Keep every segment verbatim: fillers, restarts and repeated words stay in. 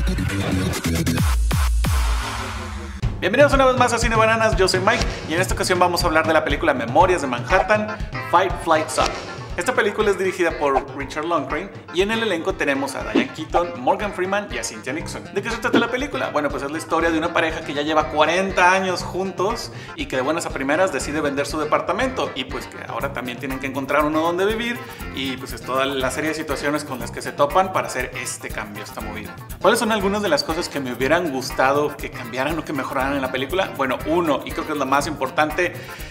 Bienvenidos una vez más a Cine Bananas, yo soy Mike y en esta ocasión vamos a hablar de la película Memorias de Manhattan, Fight, Flight, Stop. Esta película es dirigida por Richard Loncraine y en el elenco tenemos a Diane Keaton, Morgan Freeman y a Cynthia Nixon. ¿De qué se trata la película? Bueno, pues es la historia de una pareja que ya lleva cuarenta años juntos y que de buenas a primeras decide vender su departamento y pues que ahora también tienen que encontrar uno donde vivir y pues es toda la serie de situaciones con las que se topan para hacer este cambio, esta movida. ¿Cuáles son algunas de las cosas que me hubieran gustado que cambiaran o que mejoraran en la película? Bueno, uno, y creo que es lo más importante,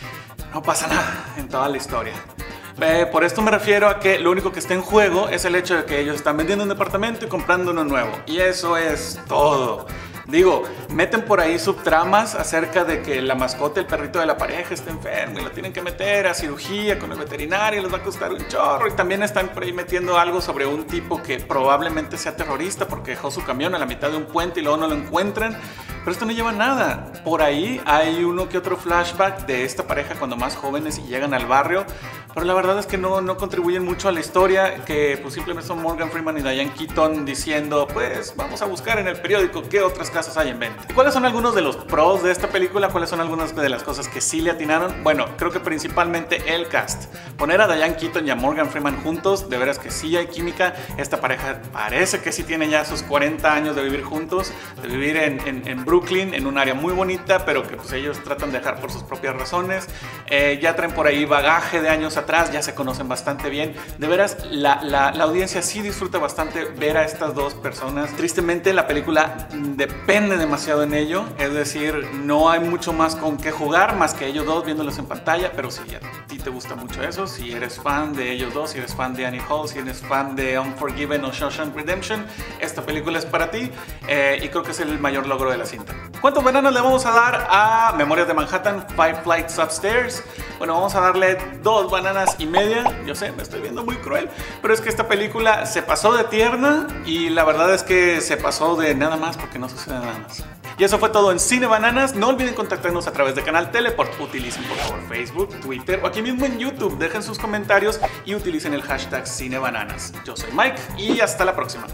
no pasa nada en toda la historia. Eh, por esto me refiero a que lo único que está en juego es el hecho de que ellos están vendiendo un departamento y comprando uno nuevo. Y eso es todo. Digo, meten por ahí subtramas acerca de que la mascota, el perrito de la pareja está enfermo y lo tienen que meter a cirugía con el veterinario y les va a costar un chorro. Y también están por ahí metiendo algo sobre un tipo que probablemente sea terrorista porque dejó su camión a la mitad de un puente y luego no lo encuentran. Pero esto no lleva nada. Por ahí hay uno que otro flashback de esta pareja cuando más jóvenes y llegan al barrio. Pero la verdad es que no, no contribuyen mucho a la historia, que pues simplemente son Morgan Freeman y Diane Keaton diciendo, pues vamos a buscar en el periódico qué otras casas hay en venta. ¿Cuáles son algunos de los pros de esta película? ¿Cuáles son algunas de las cosas que sí le atinaron? Bueno, creo que principalmente el cast. Poner a Diane Keaton y a Morgan Freeman juntos, de veras que sí hay química. Esta pareja parece que sí tiene ya sus cuarenta años de vivir juntos, de vivir en, en, en Brooklyn, en un área muy bonita, pero que pues ellos tratan de dejar por sus propias razones. Eh, ya traen por ahí bagaje de años atrás, ya se conocen bastante bien. De veras, la, la, la audiencia sí disfruta bastante ver a estas dos personas. Tristemente, la película depende demasiado en ello, es decir, no hay mucho más con qué jugar, más que ellos dos viéndolos en pantalla, pero si a ti te gusta mucho eso, si eres fan de ellos dos, si eres fan de Annie Hall, si eres fan de Unforgiven o Shawshank Redemption, esta película es para ti eh, y creo que es el mayor logro de la cinta. ¿Cuántos bananas le vamos a dar a Memorias de Manhattan, Five Flights Upstairs? Bueno, vamos a darle dos bananas y media. Yo sé, me estoy viendo muy cruel, pero es que esta película se pasó de tierna y la verdad es que se pasó de nada más porque no sucede nada más. Y eso fue todo en Cine Bananas. No olviden contactarnos a través de Canal Teleport. Utilicen por favor Facebook, Twitter o aquí mismo en YouTube. Dejen sus comentarios y utilicen el hashtag Cine Bananas. Yo soy Mike y hasta la próxima.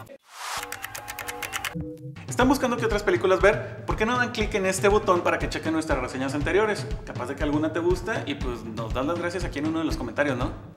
¿Están buscando qué otras películas ver? ¿Por qué no dan clic en este botón para que chequen nuestras reseñas anteriores? Capaz de que alguna te gusta y pues nos dan las gracias aquí en uno de los comentarios, ¿no?